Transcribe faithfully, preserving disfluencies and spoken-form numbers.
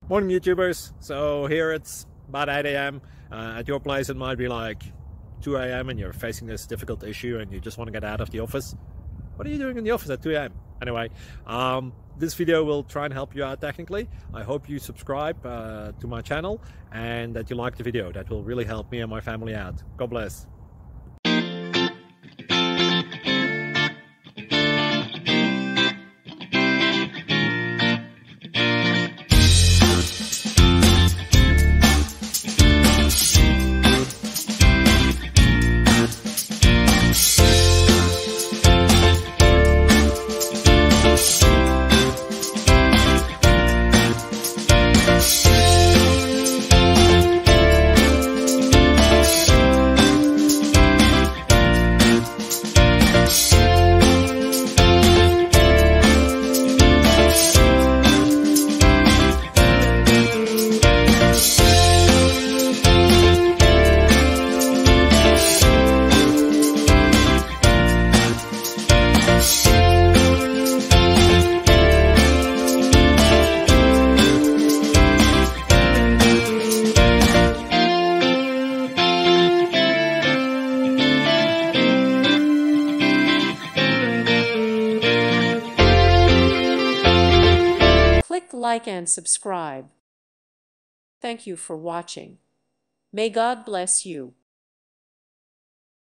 Morning YouTubers. So here it's about eight A M Uh, at your place it might be like two A M and you're facing this difficult issue and you just want to get out of the office. What are you doing in the office at two A M? Anyway, um, this video will try and help you out technically. I hope you subscribe uh, to my channel and that you like the video. That will really help me and my family out. God bless. Click like and subscribe. Thank you for watching. May God bless you.